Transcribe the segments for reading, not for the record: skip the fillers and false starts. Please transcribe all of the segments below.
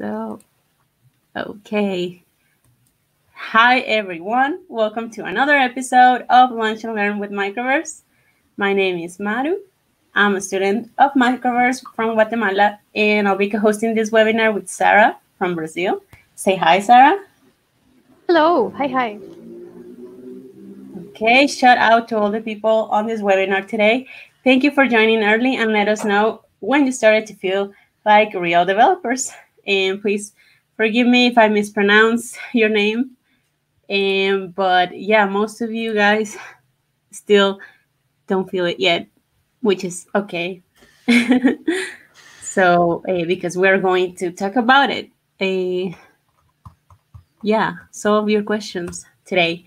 So, okay. Hi, everyone. Welcome to another episode of Lunch and Learn with Microverse. My name is Maru. I'm a student of Microverse from Guatemala, and I'll be co-hosting this webinar with Sarah from Brazil. Say hi, Sarah. Hello. Hi. Okay, shout out to all the people on this webinar today. Thank you for joining early and let us know when you started to feel like real developers. And please forgive me if I mispronounce your name. But yeah, most of you guys still don't feel it yet, which is okay. So, because we're going to talk about it. Yeah, solve your questions today.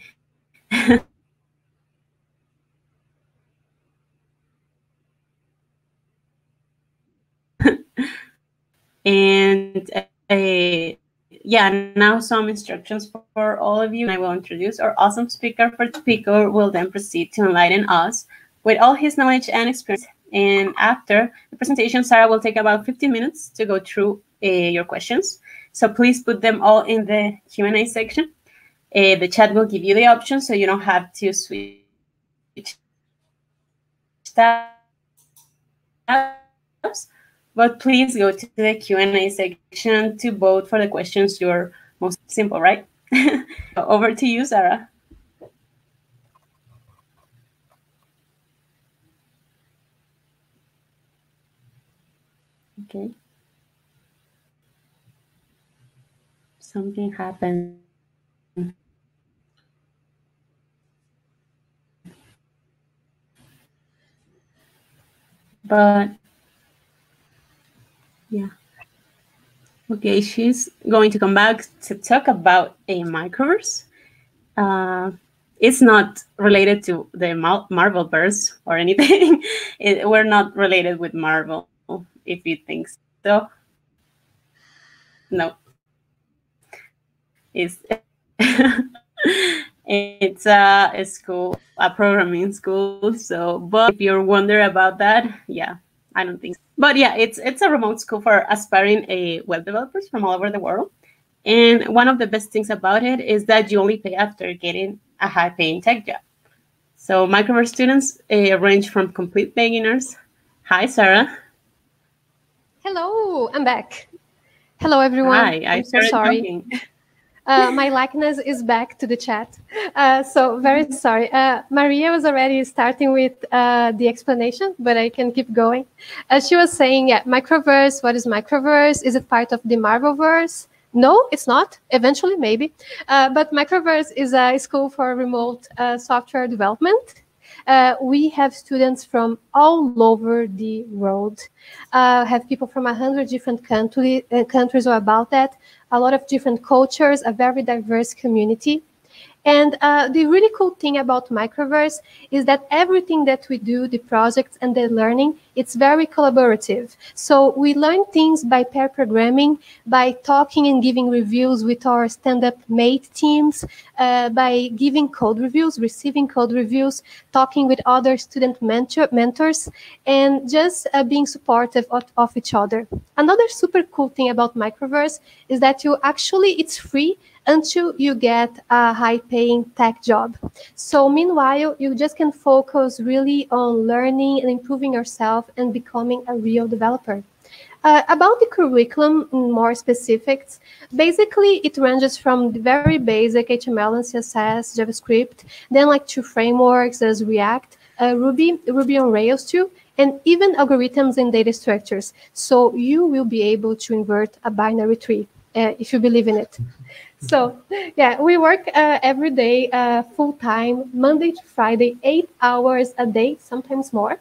And yeah, now some instructions for all of you. I will introduce our awesome speaker. For the speaker will then proceed to enlighten us with all his knowledge and experience. And after the presentation, Sarah will take about 15 minutes to go through your questions. So please put them all in the Q&A section. The chat will give you the option, so you don't have to switch tabs. But please go to the Q&A section to vote for the questions you're most simple, right? Over to you, Sarah. Okay. Something happened. But yeah. Okay, she's going to come back to talk about a microverse. It's not related to the Marvelverse or anything. We're not related with Marvel, if you think so. No. It's it's a school, a programming school. So, but if you're wondering about that, yeah, I don't think so. But yeah, it's a remote school for aspiring web developers from all over the world. And one of the best things about it is that you only pay after getting a high-paying tech job. So Microverse students range from complete beginners. Hi, Sarah. Hello. I'm back. Hello, everyone. Hi, I'm so sorry. My likeness is back to the chat. So very sorry. Maria was already starting with the explanation, but I can keep going. She was saying, yeah, Microverse, what is Microverse? Is it part of the Marvelverse? No, it's not. Eventually, maybe. But Microverse is a school for remote software development. We have students from all over the world. Have people from 100 different countries or about that. A lot of different cultures, a very diverse community. And the really cool thing about Microverse is that everything that we do, the projects and the learning, it's very collaborative. So we learn things by pair programming, by talking and giving reviews with our stand-up mate teams, by giving code reviews, receiving code reviews, talking with other student mentors, and just being supportive of each other. Another super cool thing about Microverse is that it's free until you get a high-paying tech job. So meanwhile, you just can focus really on learning and improving yourself and becoming a real developer. About the curriculum, more specifics, basically it ranges from the very basic HTML and CSS, JavaScript, then like two frameworks as React, Ruby on Rails too, and even algorithms and data structures. So you will be able to invert a binary tree if you believe in it. So, yeah, we work every day, full-time, Monday to Friday, 8 hours a day, sometimes more.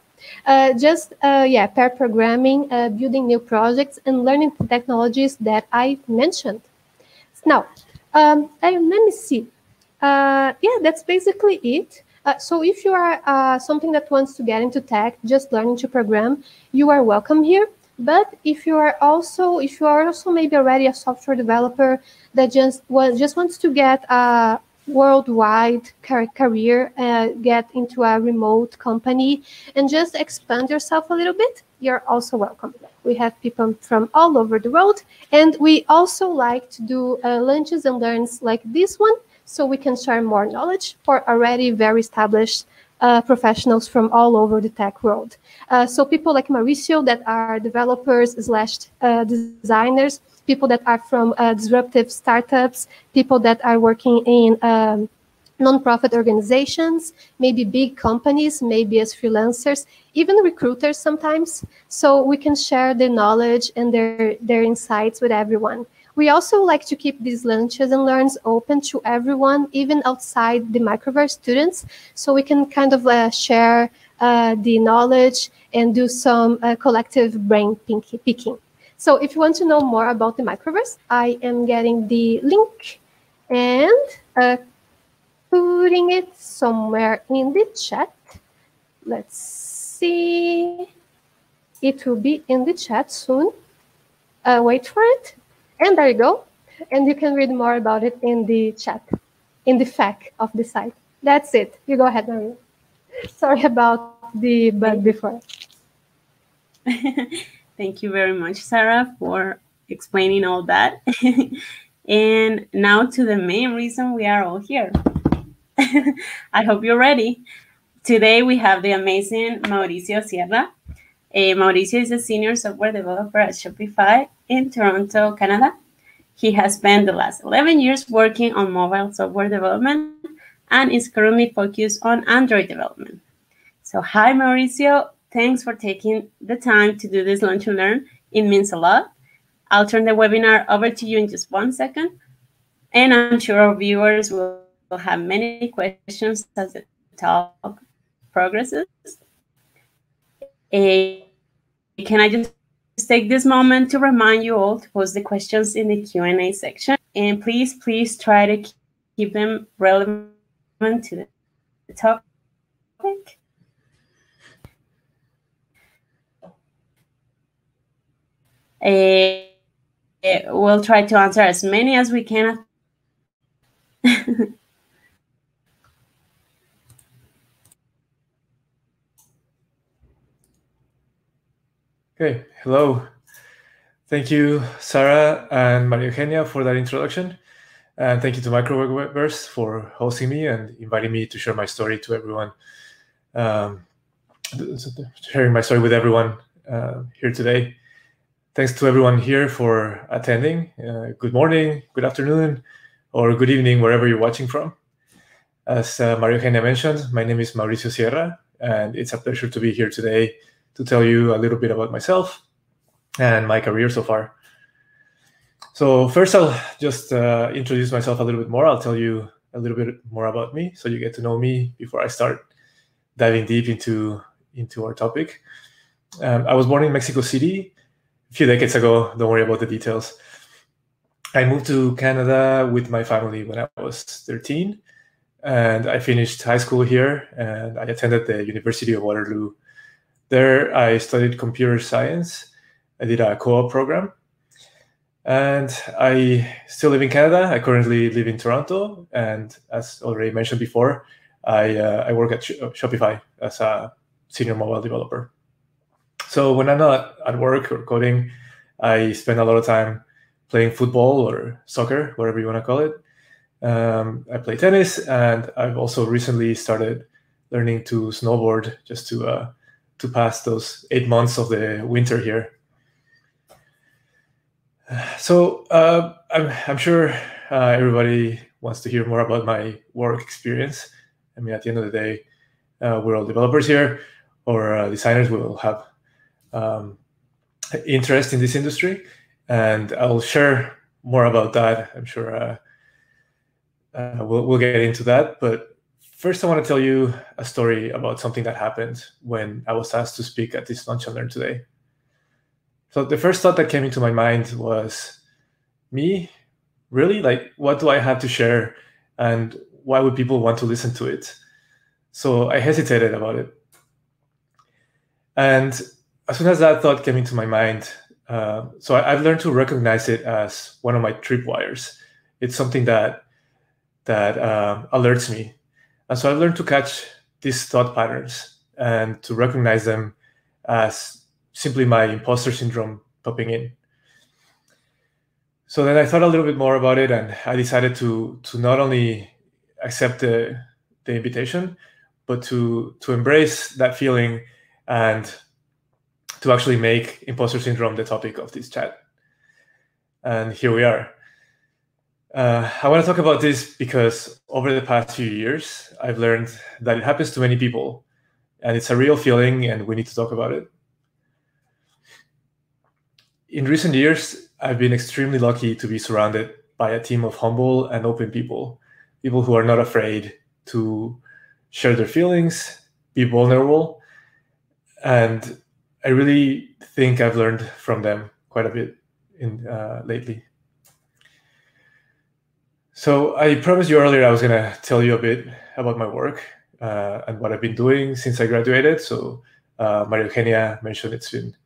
Pair programming, building new projects, and learning the technologies that I mentioned. Now, let me see. That's basically it. So if you are something that wants to get into tech, just learning to program, you are welcome here. But if you are also maybe already a software developer that just wants to get a worldwide career, get into a remote company, and just expand yourself a little bit, you're also welcome. We have people from all over the world. And we also like to do lunches and learns like this one, so we can share more knowledge for already very established professionals from all over the tech world. So people like Mauricio that are developers slash designers, people that are from disruptive startups, people that are working in nonprofit organizations, maybe big companies, maybe as freelancers, even recruiters sometimes. So we can share their knowledge and their insights with everyone. We also like to keep these lunches and learns open to everyone, even outside the Microverse students, so we can kind of share the knowledge and do some collective brain picking. So if you want to know more about the Microverse, I am getting the link and putting it somewhere in the chat. Let's see. It will be in the chat soon. Wait for it. And there you go. And you can read more about it in the chat, in the FAQ of the site. That's it. You go ahead, Maria. Sorry about the bug before. Thank you very much, Sarah, for explaining all that. And now to the main reason we are all here. I hope you're ready. Today we have the amazing Mauricio Sierra. Mauricio is a senior software developer at Shopify in Toronto, Canada. He has spent the last 11 years working on mobile software development and is currently focused on Android development. So hi, Mauricio. Thanks for taking the time to do this Lunch and Learn. It means a lot. I'll turn the webinar over to you in just 1 second. And I'm sure our viewers will have many questions as the talk progresses. Can I just take this moment to remind you all to post the questions in the Q&A section, and please try to keep them relevant to the topic. We'll try to answer as many as we can. Okay, hello. Thank you, Sarah and Maria Eugenia, for that introduction. And thank you to Microverse for hosting me and inviting me to share my story to everyone, sharing my story with everyone here today. Thanks to everyone here for attending. Good morning, good afternoon, or good evening, wherever you're watching from. As Maria Eugenia mentioned, my name is Mauricio Sierra, and it's a pleasure to be here today to tell you a little bit about myself and my career so far. So first, I'll just introduce myself a little bit more. I'll tell you a little bit more about me so you get to know me before I start diving deep into our topic. I was born in Mexico City a few decades ago. Don't worry about the details. I moved to Canada with my family when I was 13, and I finished high school here, and I attended the University of Waterloo. There, I studied computer science. I did a co-op program, and I still live in Canada. I currently live in Toronto, and as already mentioned before, I work at Shopify as a senior mobile developer. So when I'm not at work or coding, I spend a lot of time playing football or soccer, whatever you want to call it. I play tennis, and I've also recently started learning to snowboard just to pass those 8 months of the winter here. So I'm sure everybody wants to hear more about my work experience. I mean, at the end of the day, we're all developers here, or designers. We will have interest in this industry, and I'll share more about that. I'm sure we'll get into that. But first, I want to tell you a story about something that happened when I was asked to speak at this Lunch and Learn today. So the first thought that came into my mind was, me? Really? Like, what do I have to share? And why would people want to listen to it? So I hesitated about it. And as soon as that thought came into my mind, so I've learned to recognize it as one of my tripwires. It's something that alerts me. And so I've learned to catch these thought patterns and to recognize them as simply my imposter syndrome popping in. So then I thought a little bit more about it, and I decided to not only accept the invitation, but to embrace that feeling and to actually make imposter syndrome the topic of this chat. And here we are. I want to talk about this because over the past few years, I've learned that it happens to many people, and it's a real feeling, and we need to talk about it. In recent years, I've been extremely lucky to be surrounded by a team of humble and open people who are not afraid to share their feelings, be vulnerable, and I really think I've learned from them quite a bit lately. So I promised you earlier I was going to tell you a bit about my work and what I've been doing since I graduated. So Maria Eugenia mentioned it's been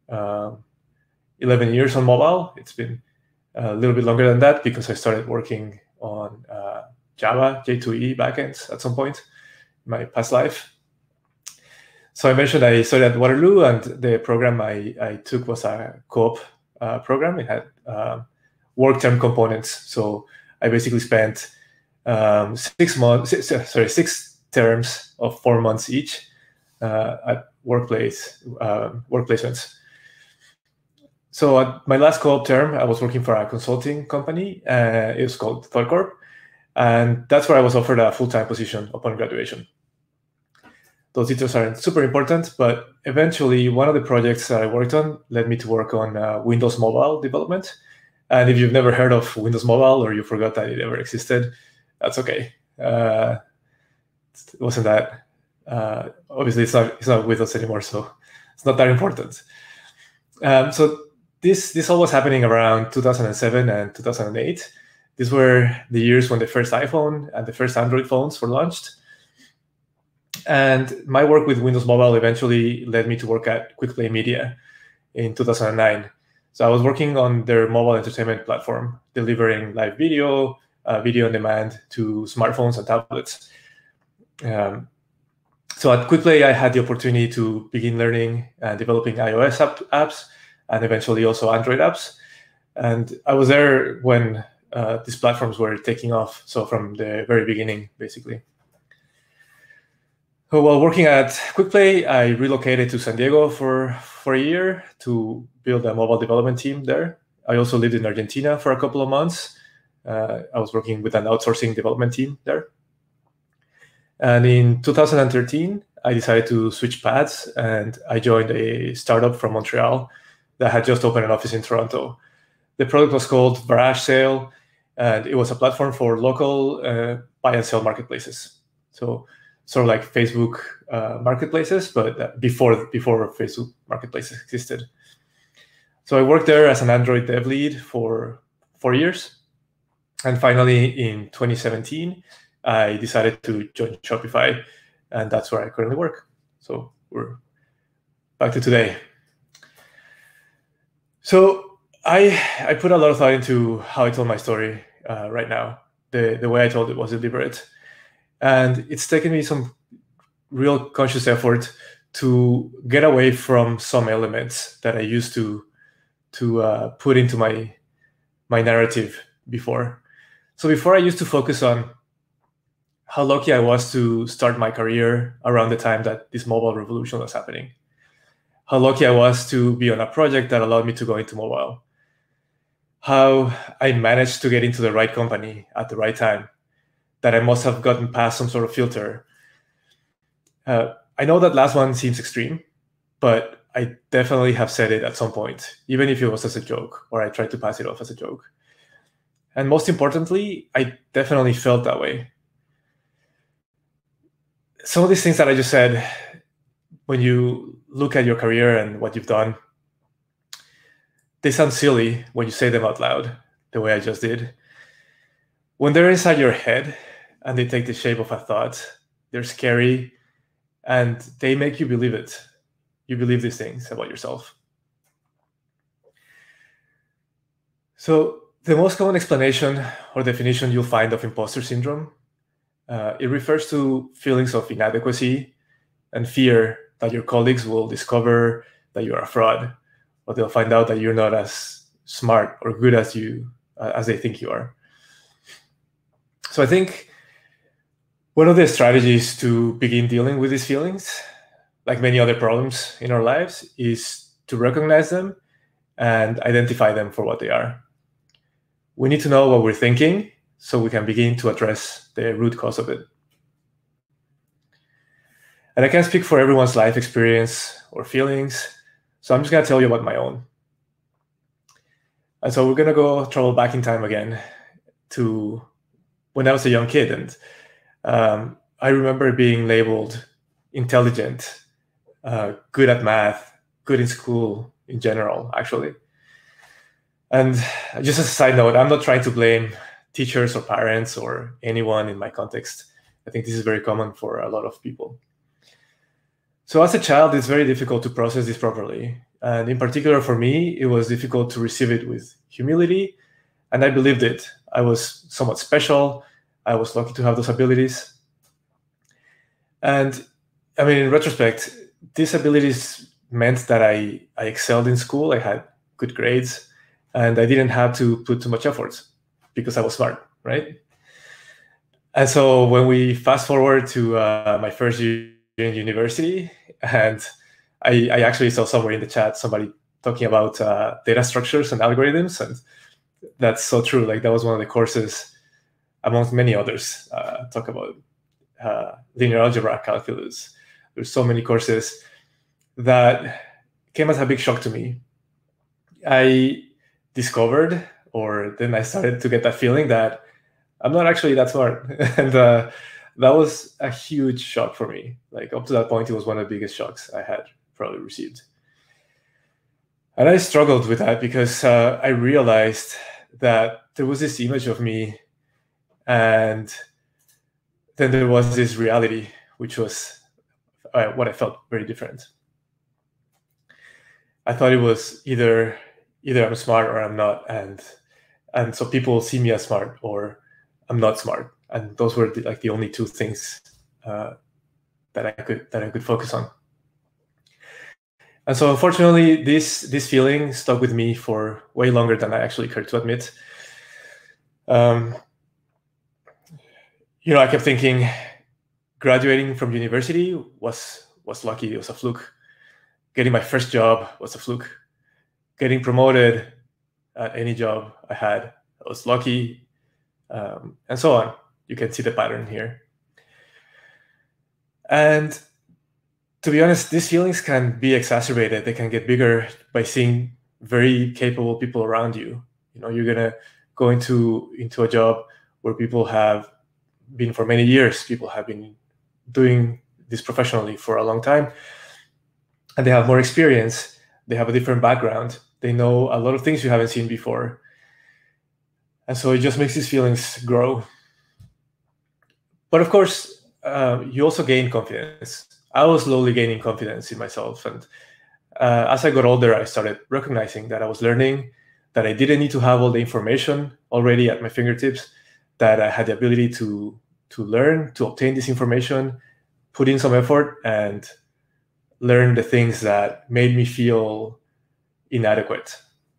11 years on mobile. It's been a little bit longer than that because I started working on Java, J2E backends at some point in my past life. So I mentioned I studied at Waterloo, and the program I took was a co-op program. It had work term components. So I basically spent 6 terms of 4 months each at workplaces. So at my last co-op term, I was working for a consulting company. It was called ThoughtCorp, and that's where I was offered a full-time position upon graduation. Those details aren't super important, but eventually one of the projects that I worked on led me to work on Windows Mobile development. And if you've never heard of Windows Mobile or you forgot that it ever existed, that's okay. It wasn't that. Obviously, it's not with us anymore, so it's not that important. So this all was happening around 2007 and 2008. These were the years when the first iPhone and the first Android phones were launched. And my work with Windows Mobile eventually led me to work at QuickPlay Media in 2009. So I was working on their mobile entertainment platform, delivering live video, video on demand to smartphones and tablets. So at QuickPlay, I had the opportunity to begin learning and developing iOS apps and eventually also Android apps. And I was there when these platforms were taking off. So from the very beginning, basically. So while working at QuickPlay, I relocated to San Diego for a year to build a mobile development team there. I also lived in Argentina for a couple of months. I was working with an outsourcing development team there. And in 2013, I decided to switch paths, and I joined a startup from Montreal that had just opened an office in Toronto. The product was called Garage Sale, and it was a platform for local buy and sell marketplaces. So sort of like Facebook marketplaces, but before Facebook marketplaces existed. So I worked there as an Android dev lead for 4 years. And finally, in 2017, I decided to join Shopify, and that's where I currently work. So we're back to today. So I put a lot of thought into how I told my story right now. The way I told it was deliberate. And it's taken me some real conscious effort to get away from some elements that I used to put into my narrative before. So before, I used to focus on how lucky I was to start my career around the time that this mobile revolution was happening. How lucky I was to be on a project that allowed me to go into mobile. How I managed to get into the right company at the right time. That I must have gotten past some sort of filter. I know that last one seems extreme, but I definitely have said it at some point, even if it was as a joke, or I tried to pass it off as a joke. And most importantly, I definitely felt that way. Some of these things that I just said, when you look at your career and what you've done, they sound silly when you say them out loud, the way I just did. When they're inside your head and they take the shape of a thought, they're scary and they make you believe it. You believe these things about yourself. So the most common explanation or definition you'll find of imposter syndrome, it refers to feelings of inadequacy and fear that your colleagues will discover that you're a fraud, or they'll find out that you're not as smart or good as they think you are. So I think one of the strategies to begin dealing with these feelings, like many other problems in our lives, is to recognize them and identify them for what they are. We need to know what we're thinking so we can begin to address the root cause of it. And I can't speak for everyone's life experience or feelings, so I'm just going to tell you about my own. And so we're going to travel back in time again to when I was a young kid. And I remember being labeled intelligent, good at math, good in school in general, actually. And just as a side note, I'm not trying to blame teachers or parents or anyone in my context. I think this is very common for a lot of people. So as a child, it's very difficult to process this properly. And in particular for me, it was difficult to receive it with humility. And I believed it. I was somewhat special. I was lucky to have those abilities. And I mean, in retrospect, these abilities meant that I excelled in school. I had good grades, and I didn't have to put too much effort because I was smart, right? And so when we fast forward to my first year in university, and I actually saw somewhere in the chat somebody talking about data structures and algorithms, and that's so true. Like that was one of the courses, amongst many others, talk about linear algebra, calculus. There's so many courses that came as a big shock to me. I discovered, or then I started to get that feeling that I'm not actually that smart. And that was a huge shock for me. Like up to that point, it was one of the biggest shocks I had probably received. And I struggled with that because I realized that there was this image of me, and then there was this reality, which was what I felt very different. I thought it was either I'm smart or I'm not, and so people see me as smart or I'm not smart, and those were the only two things that I could focus on. And so unfortunately, this feeling stuck with me for way longer than I actually cared to admit. I kept thinking graduating from university was lucky. It was a fluke. Getting my first job was a fluke. Getting promoted at any job I had, I was lucky, and so on. You can see the pattern here. And to be honest, these feelings can be exacerbated. They can get bigger by seeing very capable people around you. You're gonna go into a job where people have been for many years. People have been doing this professionally for a long time, and they have more experience. They have a different background. They know a lot of things you haven't seen before. And so it just makes these feelings grow. But of course, you also gain confidence. I was slowly gaining confidence in myself. And as I got older, I started recognizing that I was learning, that I didn't need to have all the information already at my fingertips, that I had the ability to learn, to obtain this information, put in some effort, and learn the things that made me feel inadequate.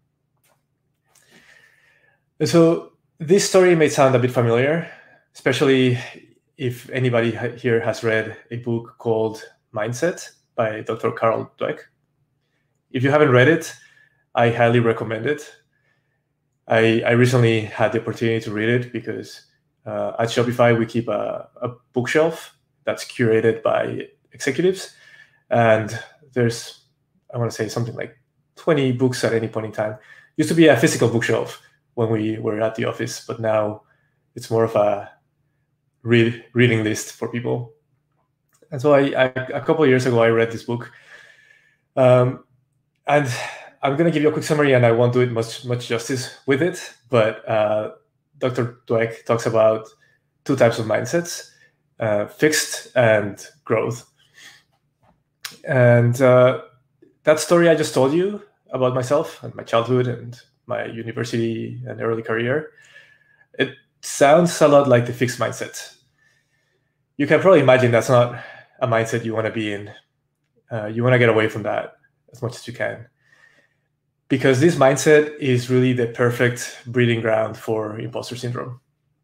And so this story may sound a bit familiar, especially if anybody here has read a book called Mindset by Dr. Carol Dweck. If you haven't read it, I highly recommend it. I recently had the opportunity to read it because at Shopify, we keep a bookshelf that's curated by executives. And there's, I want to say something like 20 books at any point in time. Used to be a physical bookshelf when we were at the office, but now it's more of a reading list for people. And so a couple of years ago, I read this book. And I'm going to give you a quick summary, and I won't do it much justice with it. But Dr. Dweck talks about two types of mindsets, fixed and growth. And that story I just told you about myself and my childhood and my university and early career, it sounds a lot like the fixed mindset. You can probably imagine that's not a mindset you want to be in. You want to get away from that. as much as you can. Because this mindset is really the perfect breeding ground for imposter syndrome.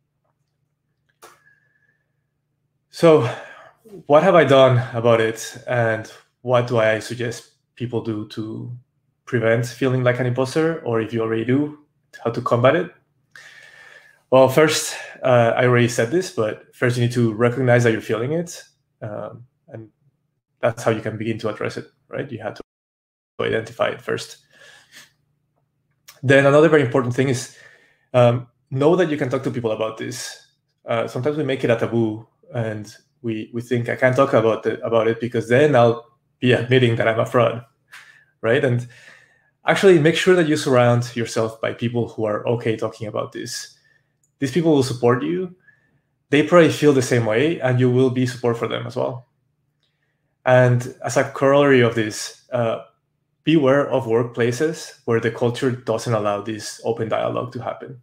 So what have I done about it, and what do I suggest people do to prevent feeling like an imposter, or if you already do, how to combat it? Well, first, I already said this, but first you need to recognize that you're feeling it, and that's how you can begin to address it, right? You have to identify it first. Then another very important thing is know that you can talk to people about this. Sometimes we make it a taboo, and we think I can't talk about it because then I'll be admitting that I'm a fraud, right? And actually make sure that you surround yourself by people who are okay talking about this. These people will support you. They probably feel the same way, and you will be support for them as well. And as a corollary of this, beware of workplaces where the culture doesn't allow this open dialogue to happen.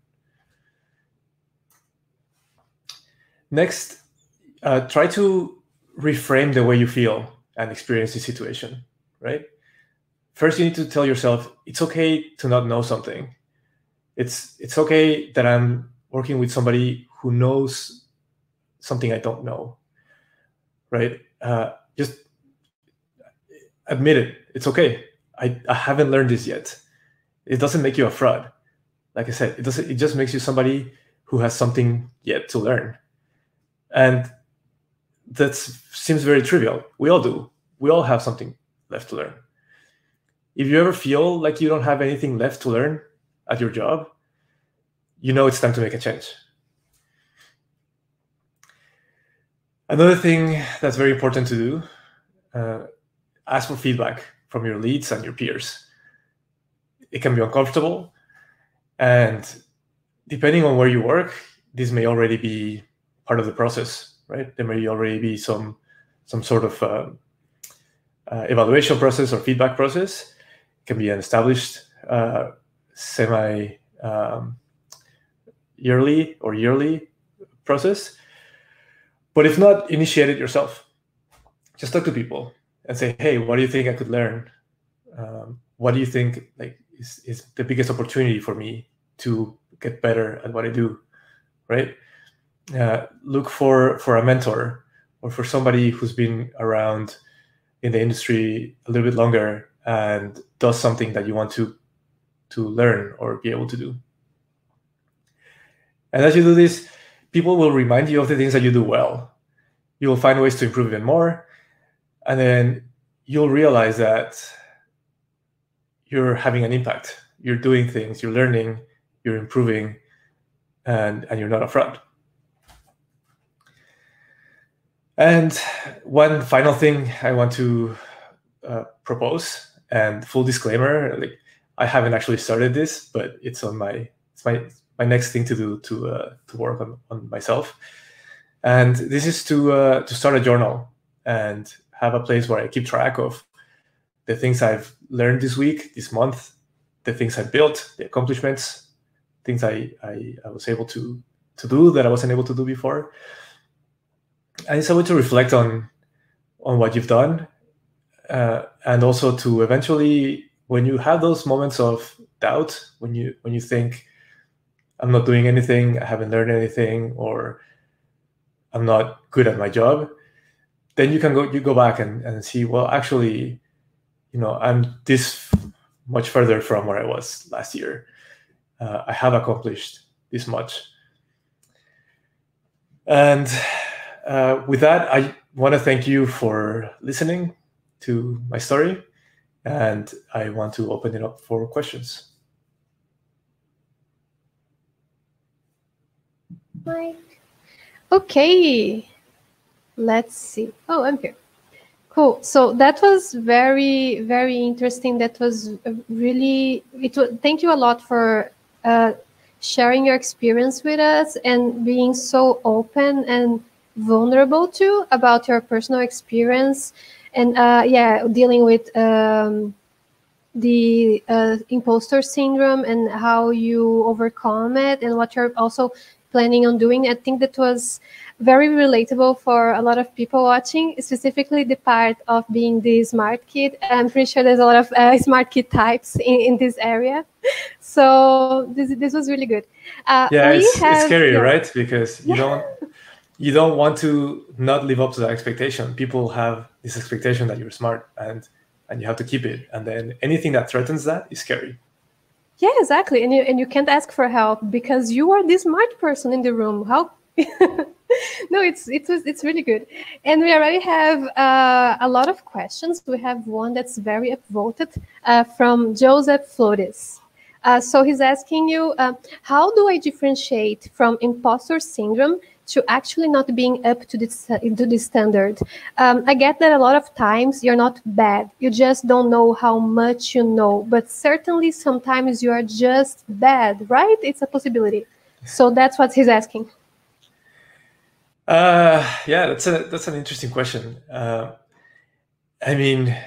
Next, try to reframe the way you feel and experience the situation, right? First, you need to tell yourself, it's okay to not know something. It's okay that I'm working with somebody who knows something I don't know, right? Just admit it. It's okay. I haven't learned this yet. It doesn't make you a fraud. Like I said, it just makes you somebody who has something yet to learn. And that seems very trivial. We all do. We all have something left to learn. If you ever feel like you don't have anything left to learn at your job, you know it's time to make a change. Another thing that's very important to do, ask for feedback from your leads and your peers. It can be uncomfortable, and depending on where you work, this may already be part of the process, right? There may already be some sort of evaluation process or feedback process. It can be an established semi-yearly or yearly process. But if not, initiate it yourself. Just talk to people and say, hey, what do you think I could learn? What do you think is the biggest opportunity for me to get better at what I do, right? Look for a mentor or for somebody who's been around in the industry a little bit longer and does something that you want to learn or be able to do. And as you do this, people will remind you of the things that you do well. You will find ways to improve even more. And then you'll realize that you're having an impact. You're doing things, you're learning, you're improving, and you're not a fraud. And one final thing I want to propose, and full disclaimer, I haven't actually started this, but it's my next thing to do to work on myself. And this is to start a journal and have a place where I keep track of the things I've learned this week, this month, the things I built, the accomplishments, things I was able to do that I wasn't able to do before. And it's a way to reflect on what you've done, and also to eventually, when you have those moments of doubt, when you think, I'm not doing anything, I haven't learned anything, or I'm not good at my job, then you go back and see, well, actually, I'm this much further from where I was last year. I have accomplished this much. And with that, I want to thank you for listening to my story, and I want to open it up for questions. Mike. Okay, let's see. Oh, I'm here. Cool. So that was very, very interesting. That was really, thank you a lot for sharing your experience with us and being so open and vulnerable too about your personal experience, and dealing with the imposter syndrome and how you overcome it, and what you're also planning on doing. I think that was very relatable for a lot of people watching, specifically the part of being the smart kid. I'm pretty sure there's a lot of smart kid types in this area. So this was really good. Yeah, it's scary, right? Because you don't want to not live up to that expectation. People have this expectation that you're smart and you have to keep it. And then anything that threatens that is scary. Yeah, exactly. And you can't ask for help because you are the smart person in the room. How? No, it's really good. And we already have a lot of questions. We have one that's very upvoted from Joseph Flores. So he's asking you, how do I differentiate from imposter syndrome to actually not being up to the standard? I get that a lot of times you're not bad. You just don't know how much you know. But certainly sometimes you are just bad, right? It's a possibility. So that's what he's asking. Yeah, that's an interesting question. I mean,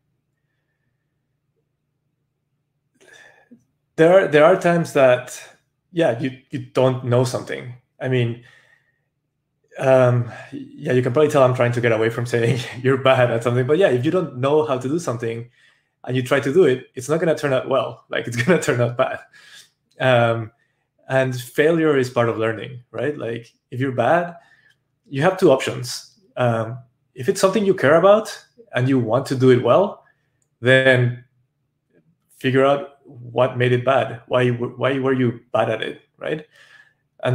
there are times that, yeah, you don't know something. I mean, yeah, you can probably tell I'm trying to get away from saying you're bad at something, but yeah, if you don't know how to do something and you try to do it, it's not going to turn out well. Like, it's going to turn out bad. And failure is part of learning, right? Like, if you're bad, you have two options. If it's something you care about and you want to do it well, then figure out what made it bad. Why were you bad at it, right? And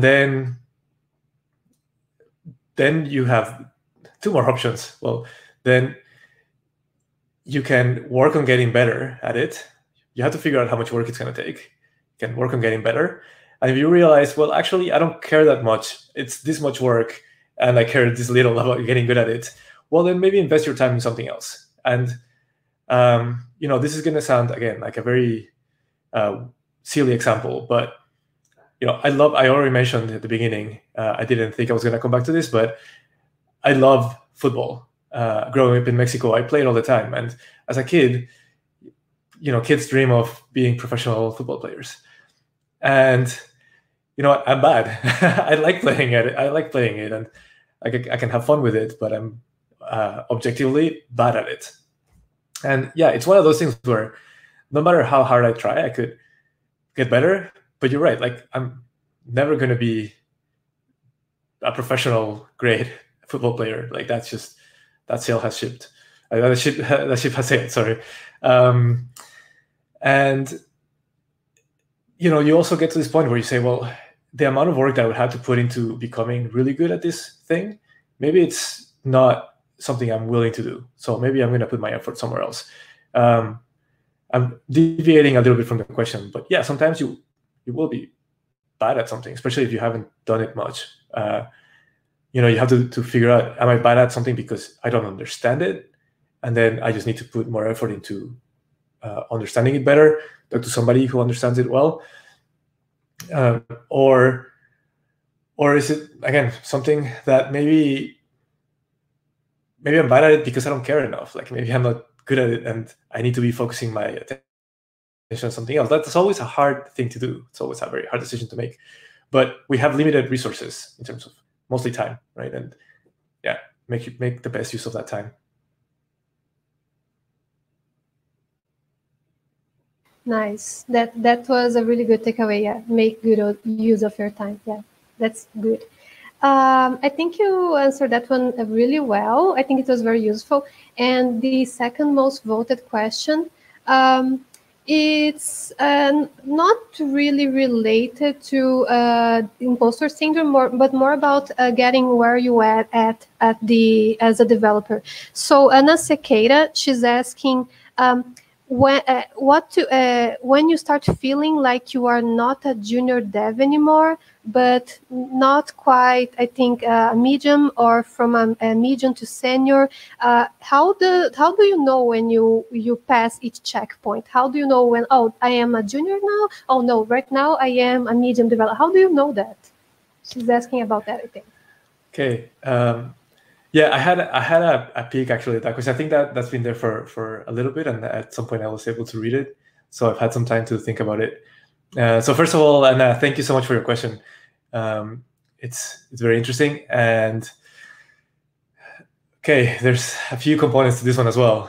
then you have two more options. Well, then you can work on getting better at it. You have to figure out how much work it's going to take. You can work on getting better. And if you realize, well, actually, I don't care that much. It's this much work, and I care this little about getting good at it. Well, then maybe invest your time in something else. And, this is going to sound, again, like a very silly example, but I already mentioned at the beginning, I didn't think I was going to come back to this, but I love football. Growing up in Mexico, I played all the time. And as a kid, kids dream of being professional football players. And, I'm bad. I like playing it. And I can have fun with it, but I'm objectively bad at it. And yeah, it's one of those things where no matter how hard I try, I could get better. But you're right. Like, I'm never going to be a professional grade football player. Like, that sail has shipped. That ship has sailed. Sorry. And you also get to this point where you say, well, the amount of work that I would have to put into becoming really good at this thing, maybe it's not something I'm willing to do. So maybe I'm going to put my effort somewhere else. I'm deviating a little bit from the question, but yeah, sometimes you will be bad at something, especially if you haven't done it much. You have to figure out, am I bad at something because I don't understand it? And then I just need to put more effort into understanding it better, talk to somebody who understands it well. Or is it, again, something that maybe I'm bad at it because I don't care enough. Like, maybe I'm not good at it and I need to be focusing my attention on something else. That's always a hard thing to do. It's always a very hard decision to make. But we have limited resources in terms of mostly time, right? And yeah, make the best use of that time. Nice. That was a really good takeaway. Yeah, make good use of your time. Yeah, that's good. I think you answered that one really well. I think it was very useful. And the second most voted question, it's not really related to imposter syndrome, but more about getting where you at as a developer. So Ana Sequeira, she's asking, when you start feeling like you are not a junior dev anymore, but not quite, I think, a medium, or from a medium to senior, how do you know when you pass each checkpoint? How do you know when, oh, I am a junior now? Oh no, right now I am a medium developer. How do you know that? She's asking about that, I think. Okay. Yeah, I had a peek actually at that question. I think that's been there for a little bit, and at some point I was able to read it. So I've had some time to think about it. So first of all, Anna, thank you so much for your question. It's very interesting. And okay, there's a few components to this one as well.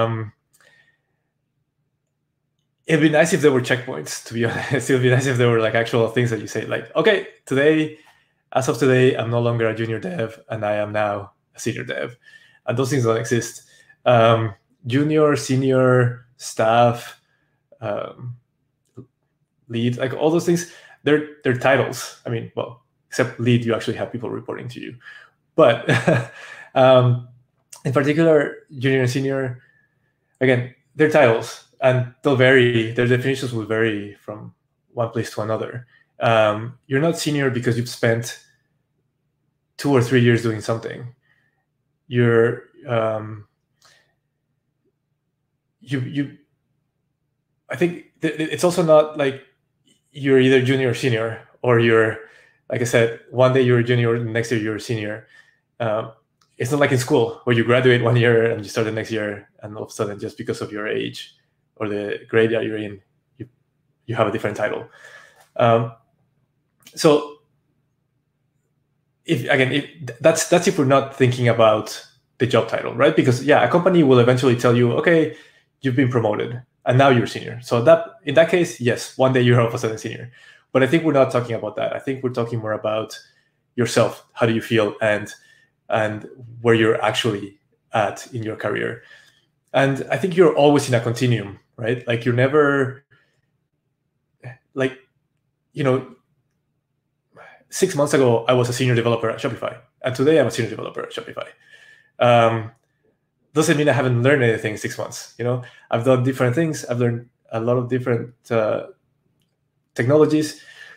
It'd be nice if there were checkpoints, to be honest. It'd be nice if there were like actual things that you say, like, okay, today, as of today, I'm no longer a junior dev, and I am now a senior dev. And those things don't exist. Junior, senior, staff, lead, like all those things, they're titles. I mean, well, except lead, you actually have people reporting to you. But in particular, junior and senior, again, they're titles. And they'll vary, their definitions will vary from one place to another. You're not senior because you've spent 2 or 3 years doing something. You're, I think it's also not like you're either junior or senior, or you're, like I said, one day you're a junior, the next year you're a senior. It's not like in school where you graduate 1 year and you start the next year, and all of a sudden, just because of your age or the grade that you're in, you have a different title. So that's if we're not thinking about the job title, right? Because yeah, a company will eventually tell you, okay, you've been promoted and now you're senior. So that in that case, yes, one day you're all of a sudden senior. But I think we're not talking about that. I think we're talking more about yourself. How do you feel, and where you're actually at in your career. And I think you're always in a continuum, right? Like you're never, like, 6 months ago, I was a senior developer at Shopify. And today I'm a senior developer at Shopify. Doesn't mean I haven't learned anything in 6 months. I've done different things. I've learned a lot of different technologies.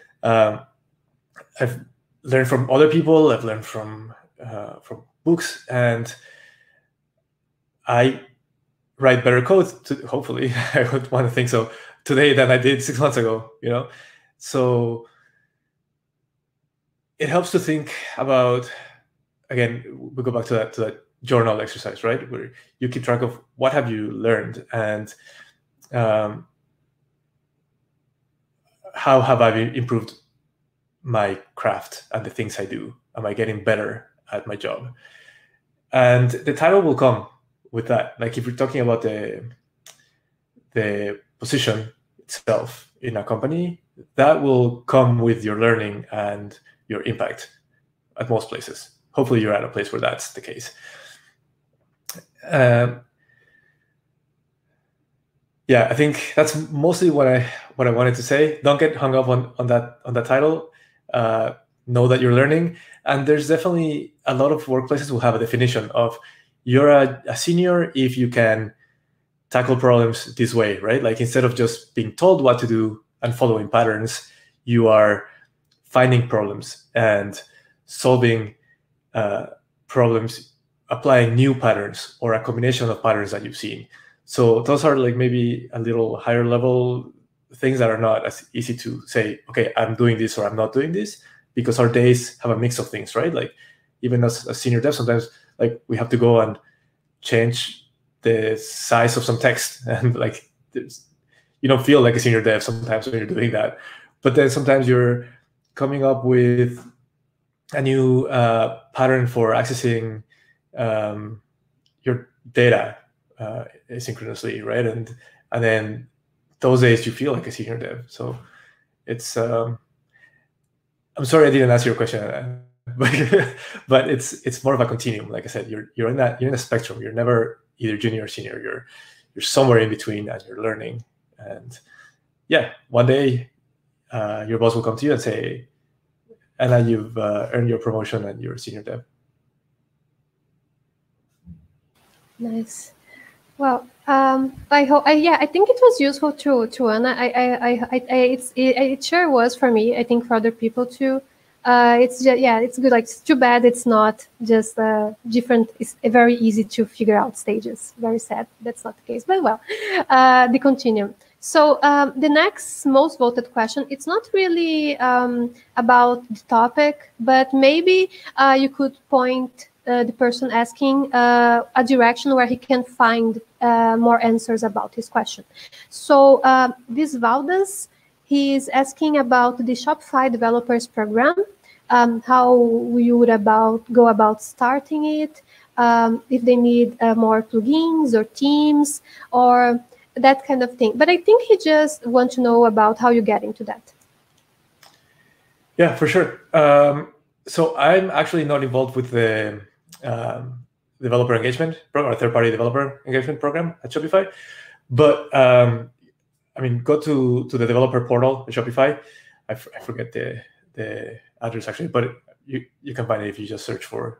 I've learned from other people. I've learned from books. And I write better code, hopefully. I would want to think so today than I did 6 months ago, So it helps to think about, again, we go back to that journal exercise, right? Where you keep track of what have you learned, and how have I improved my craft and the things I do? Am I getting better at my job? And the title will come with that. Like if you're talking about the position itself in a company, that will come with your learning and your impact at most places. Hopefully you're at a place where that's the case. Yeah, I think that's mostly what I wanted to say. Don't get hung up on that title. Know that you're learning. And there's definitely a lot of workplaces will have a definition of you're a senior if you can tackle problems this way, right? Like instead of just being told what to do and following patterns, you are finding problems and solving problems, applying new patterns or a combination of patterns that you've seen. So those are like maybe a little higher level things that are not as easy to say, okay, I'm doing this or I'm not doing this, because our days have a mix of things, right? Like even as a senior dev, sometimes like we have to go and change the size of some text, and like you don't feel like a senior dev sometimes when you're doing that. But then sometimes you're coming up with a new pattern for accessing your data asynchronously, right? And then those days you feel like a senior dev. So it's I'm sorry I didn't answer your question, but it's more of a continuum. Like I said, you're in a spectrum. You're never either junior or senior. You're somewhere in between, and you're learning. And yeah, one day your boss will come to you and say, Anna, you've earned your promotion and you're a senior dev. Nice. Well, I hope. I think it was useful to Anna. It sure was for me. I think for other people too. It's just, it's good. Like it's too bad it's not just different. It's very easy to figure out stages. Very sad that's not the case. But well, the continuum. So the next most voted question, it's not really about the topic, but maybe you could point the person asking a direction where he can find more answers about his question. So this Valdes, he is asking about the Shopify Developers Program how you would go about starting it, if they need more plugins or teams or that kind of thing. But I think he just wants to know about how you get into that. Yeah, for sure. So I'm actually not involved with the developer engagement program or third-party developer engagement program at Shopify. But I mean, go to the developer portal at Shopify. I forget the address actually, but you can find it if you just search for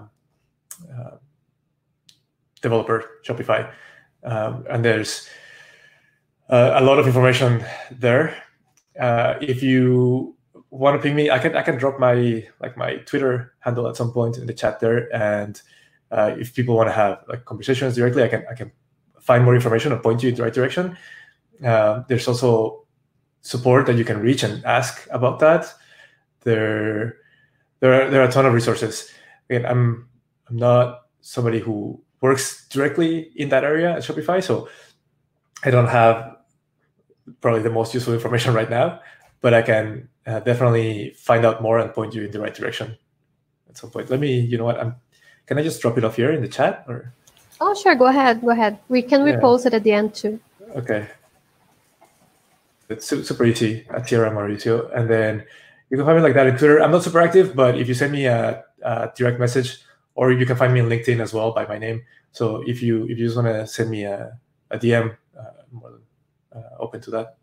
developer Shopify, and there's a lot of information there. If you want to ping me, I can drop my Twitter handle at some point in the chat there, and if people want to have like conversations directly, I can find more information and point you in the right direction. There's also support that you can reach and ask about that. There are a ton of resources. Again, I'm not somebody who works directly in that area at Shopify, so I don't have probably the most useful information right now, but I can definitely find out more and point you in the right direction at some point. Let me, you know what, can I just drop it off here in the chat? Or? Oh, sure, go ahead. We can repost it at the end too. Okay. It's super easy at Sierra Mauricio. And then you can find me like that in Twitter. I'm not super active, but if you send me a direct message, or you can find me on LinkedIn as well by my name. So if you just want to send me a DM, I'm more than open to that.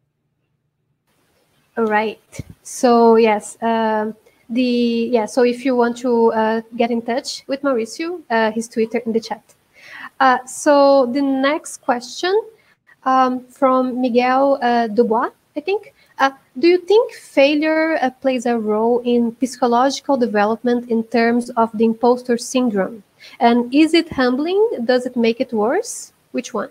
All right. So yes, so if you want to get in touch with Mauricio, his Twitter in the chat. So the next question from Miguel Dubois, I think. Do you think failure plays a role in psychological development in terms of the imposter syndrome? And is it humbling? Does it make it worse? Which one?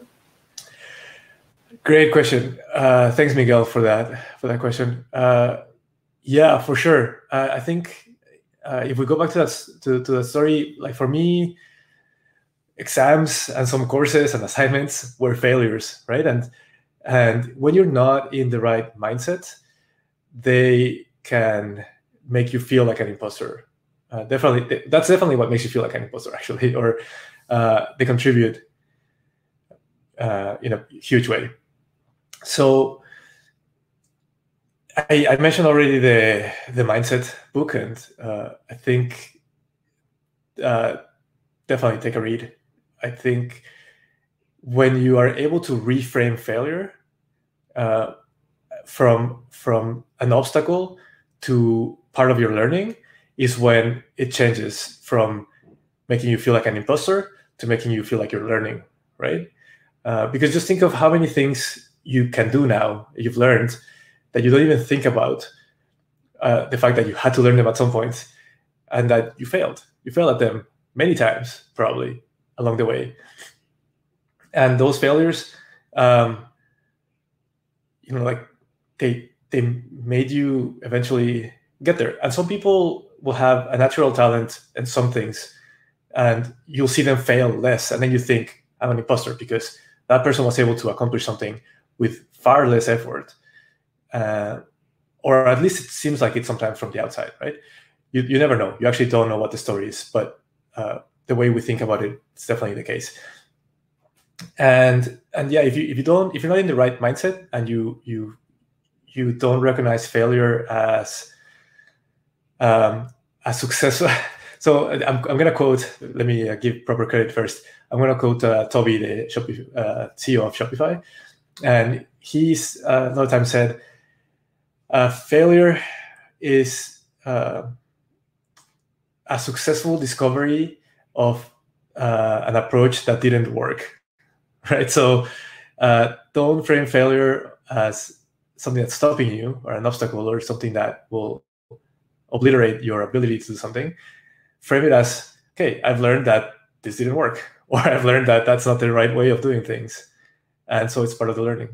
Great question. Thanks, Miguel, for that question. Yeah, for sure. I think if we go back to the story, like for me, exams and some courses and assignments were failures, right? And when you're not in the right mindset, they can make you feel like an imposter. That's definitely what makes you feel like an imposter, actually, or they contribute in a huge way. So I mentioned already the mindset book, and I think definitely take a read. I think when you are able to reframe failure from an obstacle to part of your learning is when it changes from making you feel like an imposter to making you feel like you're learning, right? Because just think of how many things you can do now, you've learned, that you don't even think about the fact that you had to learn them at some point and that you failed. You failed at them many times, probably, along the way. And those failures, like they made you eventually get there. And some people will have a natural talent in some things, and you'll see them fail less. And then you think, I'm an imposter because that person was able to accomplish something with far less effort. Or at least it seems like it sometimes from the outside, right? You never know. You actually don't know what the story is, but the way we think about it, it's definitely the case. And yeah, if you're not in the right mindset and you don't recognize failure as success. So I'm going to quote. Let me give proper credit first. I'm going to quote Toby, the CEO of Shopify, and he's another time said, "Failure is a successful discovery of an approach that didn't work." Right. So don't frame failure as something that's stopping you or an obstacle or something that will obliterate your ability to do something. Frame it as, okay, I've learned that this didn't work, or I've learned that that's not the right way of doing things. And so it's part of the learning.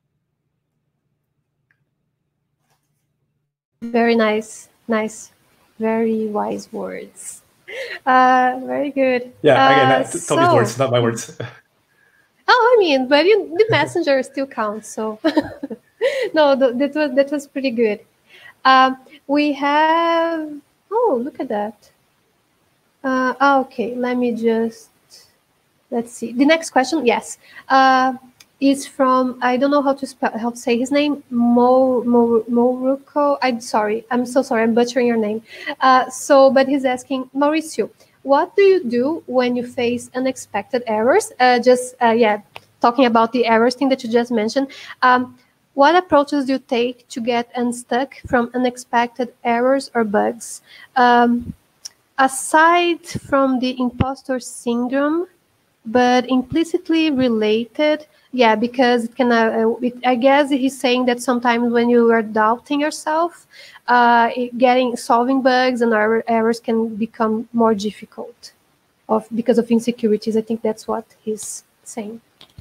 Very nice. Very wise words. Very good. Yeah, again, Toby's words, not my words. Oh, I mean, but the messenger still counts. So no, that was pretty good. We have, oh, look at that. Okay, let me just, let's see. The next question, yes, is from, I don't know how to spell, how to say his name, Moruko. I'm sorry, I'm so sorry, I'm butchering your name. But he's asking, Mauricio, what do you do when you face unexpected errors? Talking about the errors thing that you just mentioned. What approaches do you take to get unstuck from unexpected errors or bugs? Aside from the impostor syndrome, but implicitly related, yeah, because it can. I guess he's saying that sometimes when you are doubting yourself, solving bugs and errors can become more difficult, because of insecurities. I think that's what he's saying.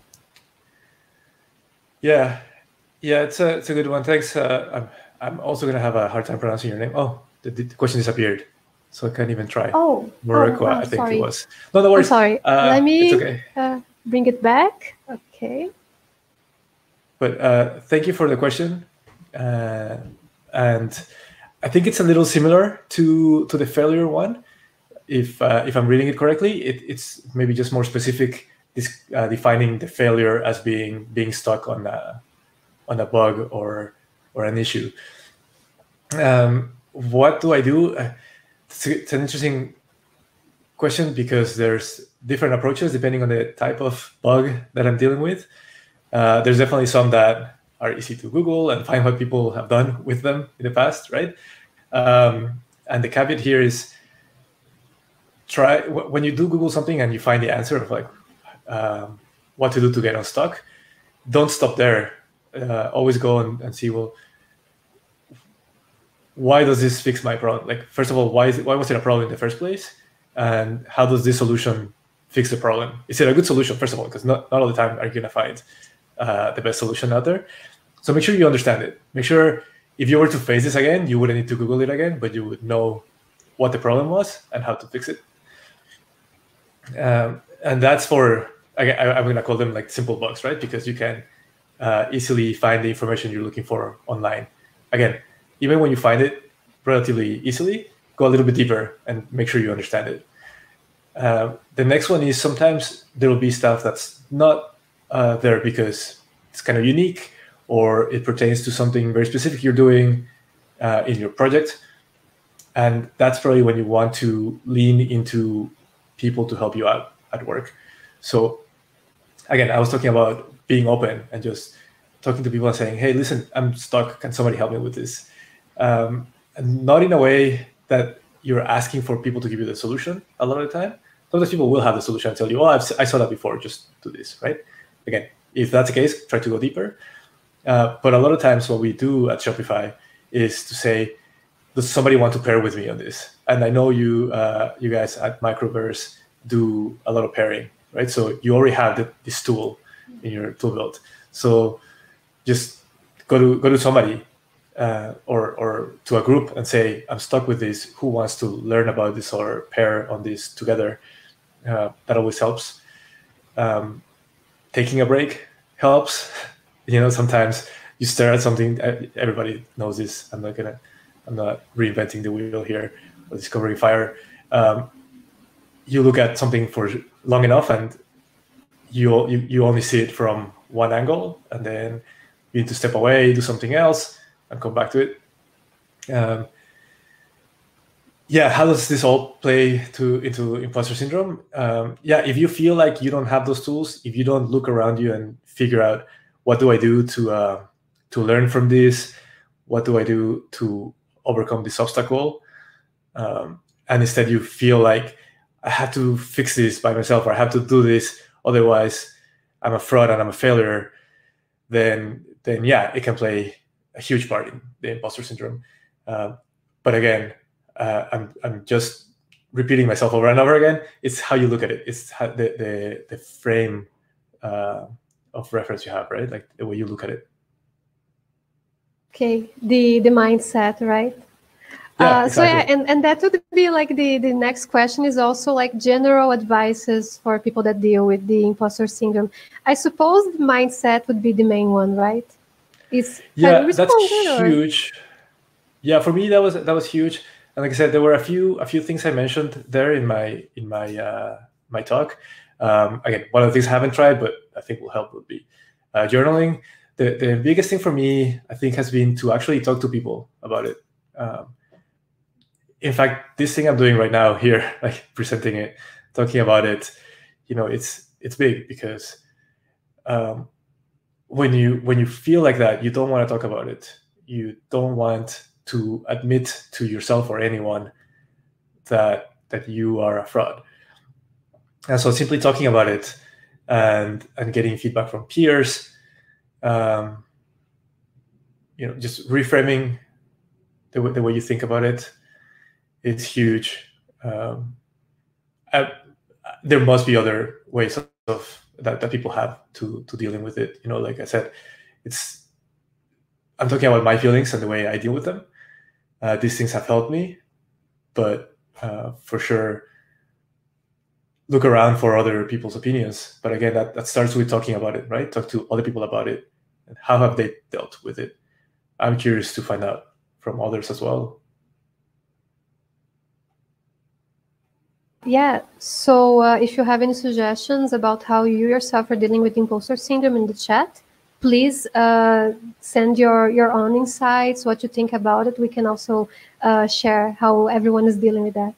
Yeah, it's a good one. Thanks. I'm also gonna have a hard time pronouncing your name. Oh, the question disappeared, so I can't even try. Morocco, I think sorry. it was. No, no worries. I'm sorry. Let me it's okay. Bring it back. Okay. But thank you for the question, and I think it's a little similar to the failure one. If I'm reading it correctly, it's maybe just more specific. Defining the failure as being stuck on a bug or an issue. What do I do? It's an interesting question because there's different approaches depending on the type of bug that I'm dealing with. There's definitely some that are easy to Google and find what people have done with them in the past, right? And the caveat here is when you do Google something and you find the answer of like what to do to get unstuck, don't stop there. Always go and see, well, why does this fix my problem? Like, first of all, why was it a problem in the first place? And how does this solution fix the problem? Is it a good solution, first of all? Because not all the time are you going to find the best solution out there. So make sure you understand it. Make sure if you were to face this again, you wouldn't need to Google it again, but you would know what the problem was and how to fix it. And that's for, I'm going to call them like simple bugs, right? Because you can easily find the information you're looking for online. Again, even when you find it relatively easily, go a little bit deeper and make sure you understand it. The next one is sometimes there will be stuff that's not there because it's kind of unique or it pertains to something very specific you're doing in your project. And that's probably when you want to lean into people to help you out at work. So again, I was talking about being open and just talking to people and saying, hey, listen, I'm stuck. Can somebody help me with this? And not in a way that you're asking for people to give you the solution a lot of the time. Sometimes people will have the solution and tell you, oh, I saw that before, just do this, right? Again, if that's the case, try to go deeper. But a lot of times what we do at Shopify is to say, does somebody want to pair with me on this? And I know you guys at Microverse do a lot of pairing, right? So you already have this tool in your tool belt. So just go to somebody or to a group and say, I'm stuck with this. Who wants to learn about this or pair on this together? That always helps. Taking a break helps. Sometimes you stare at something. Everybody knows this. I'm not reinventing the wheel here or discovering fire. You look at something for long enough and you only see it from one angle, and then you need to step away, do something else, and come back to it. How does this all play into imposter syndrome? If you feel like you don't have those tools, if you don't look around you and figure out what do I do to learn from this, what do I do to overcome this obstacle, and instead you feel like I have to fix this by myself or I have to do this, otherwise I'm a fraud and I'm a failure, then it can play a huge part in the imposter syndrome. But again, I'm just repeating myself over and over again. It's how you look at it. It's how the frame of reference you have, right? Like the way you look at it. Okay, the mindset, right? Yeah, exactly. And that would be like the next question is also like general advices for people that deal with the imposter syndrome. I suppose the mindset would be the main one, right? That's huge. yeah, for me that was huge. And like I said, there were a few things I mentioned there in my my talk. Again, one of the things I haven't tried, but I think will help would be journaling. The biggest thing for me, I think, has been to actually talk to people about it. In fact, this thing I'm doing right now here, like presenting it, talking about it, it's big because when you feel like that, you don't want to talk about it. You don't want to admit to yourself or anyone that you are a fraud. And so simply talking about it and getting feedback from peers, just reframing the way you think about it is huge. There must be other ways of that people have to dealing with it. Like I said, I'm talking about my feelings and the way I deal with them. These things have helped me, but for sure, look around for other people's opinions. But again, that starts with talking about it, right? Talk to other people about it. And how have they dealt with it? I'm curious to find out from others as well. Yeah, so if you have any suggestions about how you yourself are dealing with imposter syndrome in the chat, please send your own insights, what you think about it. We can also share how everyone is dealing with that.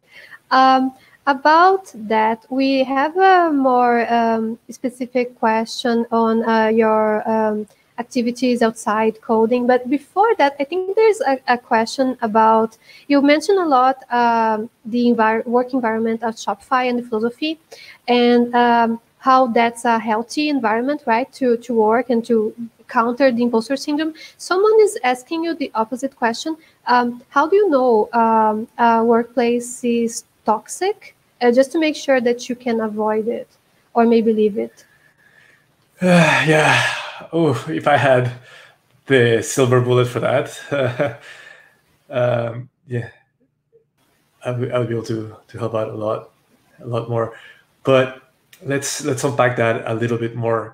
About that, we have a more specific question on your activities outside coding. But before that, I think there's a question about, you mentioned a lot the work environment of Shopify and the philosophy, and how that's a healthy environment, right, to work and to counter the imposter syndrome. Someone is asking you the opposite question. How do you know a workplace is toxic? Just to make sure that you can avoid it or maybe leave it. Yeah. Oh, if I had the silver bullet for that, yeah, I would be able to help out a lot more. But let's unpack that a little bit more.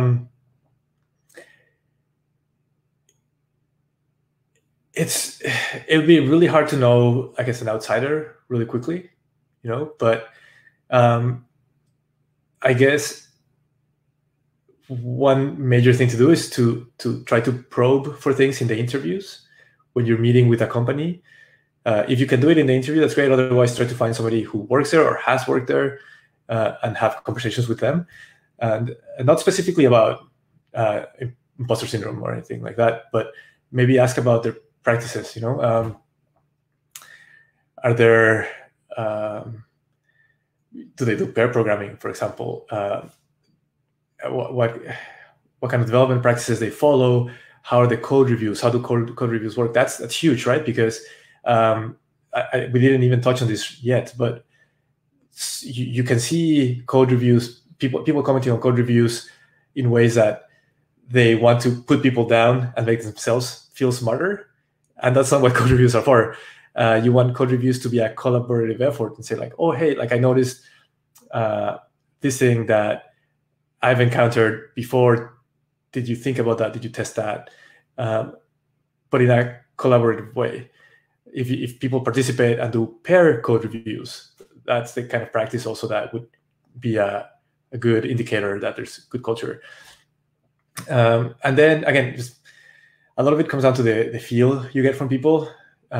It would be really hard to know, I guess, an outsider really quickly, but I guess one major thing to do is to try to probe for things in the interviews when you're meeting with a company. If you can do it in the interview, that's great. Otherwise, try to find somebody who works there or has worked there and have conversations with them. And not specifically about imposter syndrome or anything like that, but maybe ask about their practices. Are there do they do pair programming, for example? What kind of development practices they follow? How are the code reviews? How do code reviews work? That's huge, right? Because we didn't even touch on this yet, but you can see code reviews, people commenting on code reviews in ways that they want to put people down and make themselves feel smarter. And that's not what code reviews are for. You want code reviews to be a collaborative effort and say like, oh, hey, like I noticed this thing that I've encountered before. Did you think about that? Did you test that? But in a collaborative way. If people participate and do pair code reviews, that's the kind of practice also that would be a good indicator that there's good culture. And then again, just a lot of it comes down to the feel you get from people.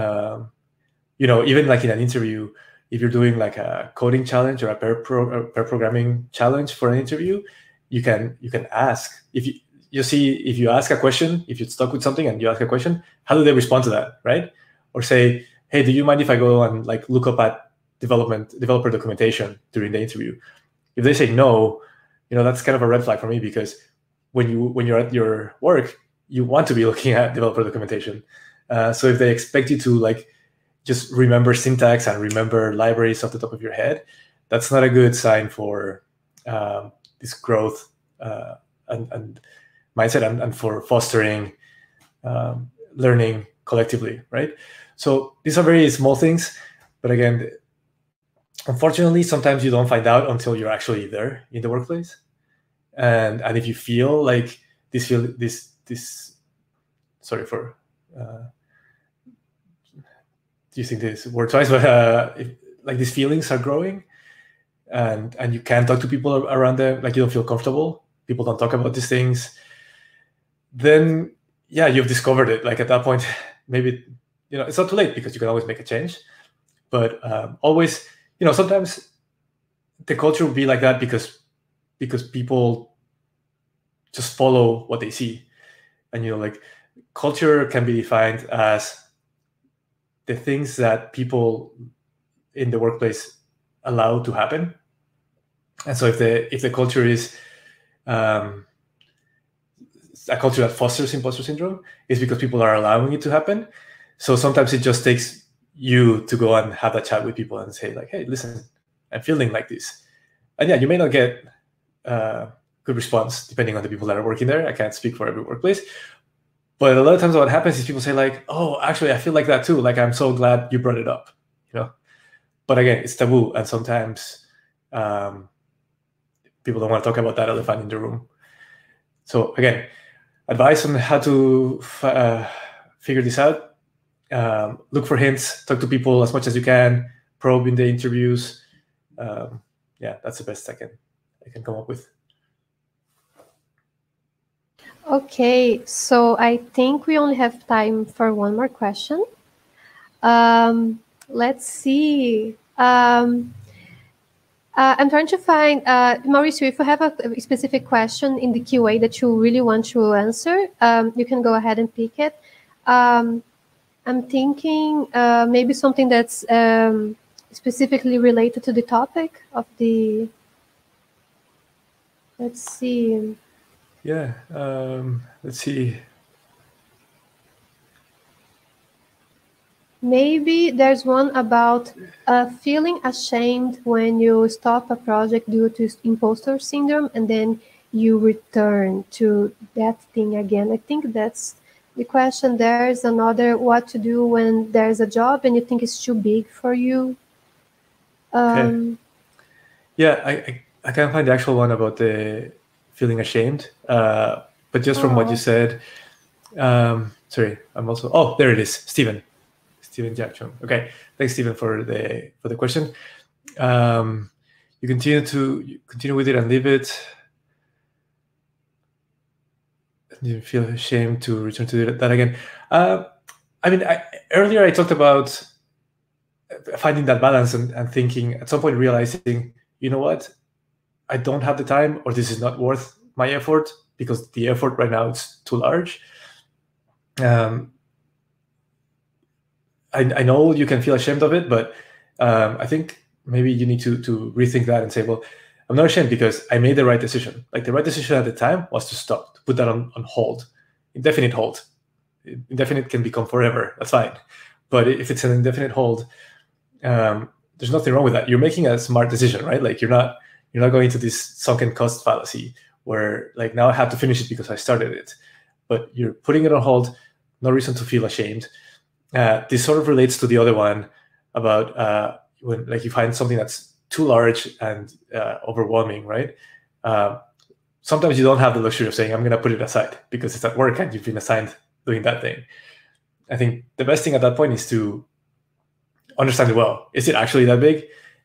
Even like in an interview, if you're doing like a coding challenge or a pair programming challenge for an interview, you can ask if you ask a question, if you're stuck with something and you ask a question, how do they respond to that, right? Or say, hey, do you mind if I go and like look up at developer documentation during the interview? If they say no, that's kind of a red flag for me, because when you're at your work, you want to be looking at developer documentation. So if they expect you to like just remember syntax and remember libraries off the top of your head, that's not a good sign for this growth and mindset and for fostering learning collectively, right? So these are very small things, but again, unfortunately, sometimes you don't find out until you're actually there in the workplace. And if you feel like sorry for using this word twice, but like these feelings are growing, and you can't talk to people around them, like you don't feel comfortable, people don't talk about these things, then yeah, you've discovered it. Like at that point, maybe, it's not too late, because you can always make a change. But always, sometimes the culture will be like that because people just follow what they see. And, like culture can be defined as the things that people in the workplace allow to happen. And so if the culture is a culture that fosters imposter syndrome, is because people are allowing it to happen. So sometimes it just takes you to go and have that chat with people and say like, hey, listen, I'm feeling like this. And yeah, you may not get good response depending on the people that are working there. I can't speak for every workplace. But a lot of times what happens is people say like, oh, actually, I feel like that too. Like, I'm so glad you brought it up, But again, it's taboo. And sometimes people don't want to talk about that elephant in the room. So again, advice on how to figure this out. Look for hints, talk to people as much as you can, probe in the interviews. Yeah, that's the best I can come up with. Okay, so I think we only have time for one more question. Let's see. I'm trying to find, Mauricio, if you have a specific question in the QA that you really want to answer, you can go ahead and pick it. I'm thinking maybe something that's specifically related to the topic of the, let's see. Yeah, let's see. Maybe there's one about feeling ashamed when you stop a project due to imposter syndrome and then you return to that thing again. I think that's the question. There's another, what to do when there's a job and you think it's too big for you. Okay. Yeah, I can't find the actual one about the feeling ashamed, but just from what you said, sorry, I'm also, oh, there it is, Steven Jackson. Okay, thanks, Steven, for the question. You continue with it and leave it. You feel ashamed to return to that again. I mean, earlier I talked about finding that balance and thinking, at some point realizing, you know what, I don't have the time, or this is not worth my effort because the effort right now is too large. I know you can feel ashamed of it, but I think maybe you need to rethink that and say, well, I'm not ashamed because I made the right decision. Like, the right decision at the time was to stop, to put that on hold, indefinite hold. Indefinite can become forever, that's fine. But if it's an indefinite hold, there's nothing wrong with that. You're making a smart decision, right? Like, you're not going into this sunken cost fallacy where, like, now I have to finish it because I started it. But you're putting it on hold, no reason to feel ashamed. This sort of relates to the other one about when, like, you find something that's too large and overwhelming, right? Sometimes you don't have the luxury of saying, I'm going to put it aside because it's at work and you've been assigned doing that thing. I think the best thing at that point is to understand it well. Is it actually that big?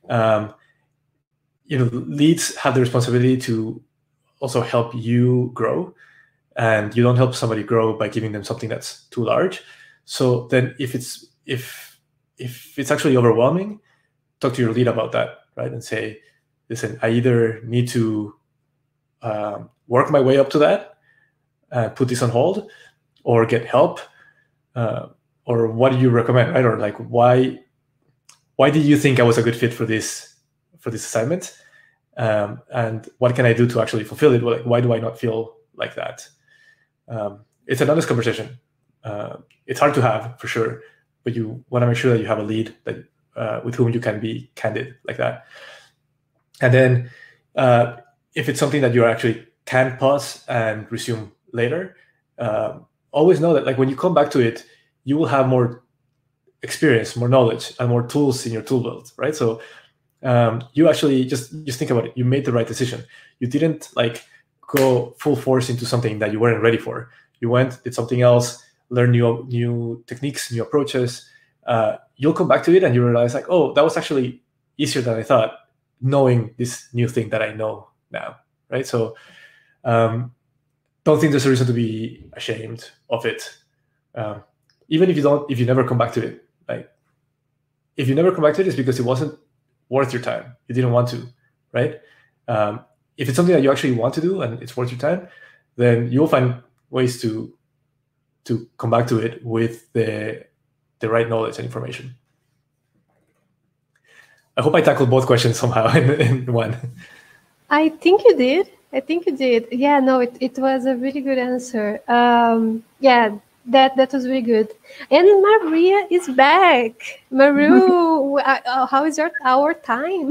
Leads have the responsibility to also help you grow, and you don't help somebody grow by giving them something that's too large. So then if it's actually overwhelming, talk to your lead about that, right? And say, listen, I either need to work my way up to that, put this on hold, or get help, or what do you recommend, right? Or like, why did you think I was a good fit for this assignment? And what can I do to actually fulfill it? Well, like, why do I not feel like that? It's an honest conversation. It's hard to have, for sure, but you want to make sure that you have a lead that with whom you can be candid like that. And then if it's something that you actually can pause and resume later, always know that, like, when you come back to it, you will have more experience, more knowledge, and more tools in your tool belt, right? So you actually just think about it. You made the right decision. You didn't, like, go full force into something that you weren't ready for. You went, did something else, learn new techniques, new approaches, you'll come back to it and you realize like, oh, that was actually easier than I thought, knowing this new thing that I know now, right? So don't think there's a reason to be ashamed of it. Even if you never come back to it, like if you never come back to it, it's because it wasn't worth your time. You didn't want to, right? If it's something that you actually want to do and it's worth your time, then you'll find ways to come back to it with the right knowledge and information. I hope I tackled both questions somehow in one. I think you did. Yeah, no, it was a really good answer. Yeah, that was really good. And Maria is back. Maru, how is our time?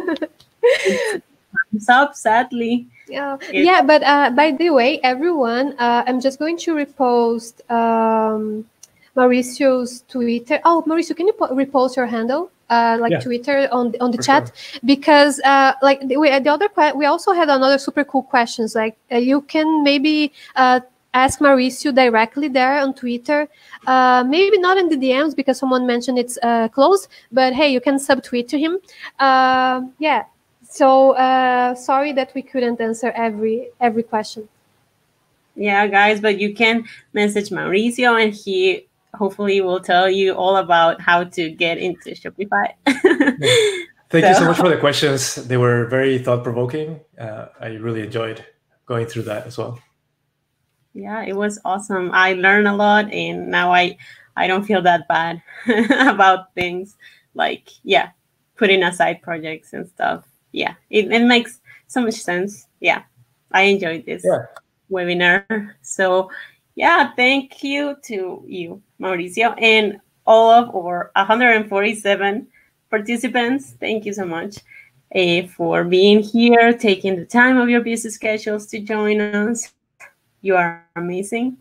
It's up, sadly. Yeah, but by the way, everyone, I'm just going to repost Mauricio's Twitter. Oh, Mauricio, can you repost your handle? Twitter on the chat, sure. Because we also had another super cool questions. Like you can maybe ask Mauricio directly there on Twitter. Maybe not in the DMs because someone mentioned it's closed. But hey, you can subtweet to him. Yeah. So sorry that we couldn't answer every question. Yeah, guys, but you can message Mauricio and he hopefully will tell you all about how to get into Shopify. Thank you so much for the questions. They were very thought-provoking. I really enjoyed going through that as well. Yeah, it was awesome. I learned a lot, and now I don't feel that bad about things like, putting aside projects and stuff. Yeah, it makes so much sense. Yeah, I enjoyed this webinar. So thank you to you, Mauricio, and all of our 147 participants. Thank you so much for being here, taking the time of your busy schedules to join us. You are amazing.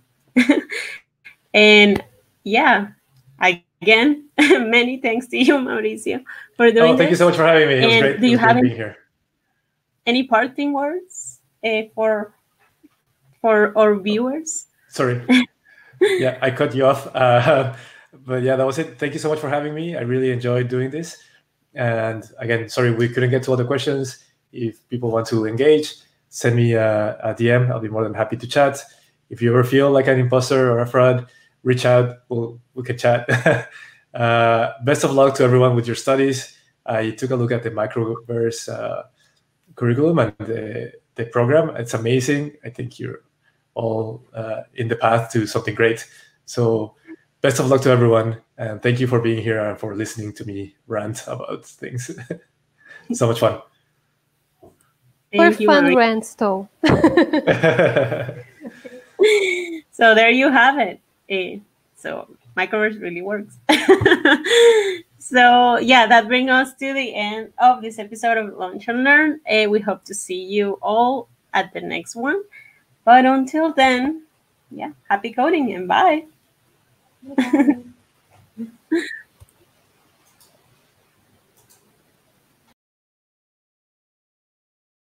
And again, many thanks to you, Mauricio, for doing this. Thank you so much for having me. It was great. Do you have being here. Any parting words for our viewers? Sorry. Yeah, I cut you off. But that was it. Thank you so much for having me. I really enjoyed doing this. And again, sorry we couldn't get to all the questions. If people want to engage, send me a DM. I'll be more than happy to chat. If you ever feel like an imposter or a fraud, reach out. We can chat. Best of luck to everyone with your studies. I took a look at the Microverse curriculum and the program. It's amazing. I think you're all in the path to something great. So best of luck to everyone. And thank you for being here and for listening to me rant about things. So much fun. Fun rants, though. So there you have it. So Microverse really works. So that brings us to the end of this episode of Launch and Learn. We hope to see you all at the next one. But until then, happy coding and bye.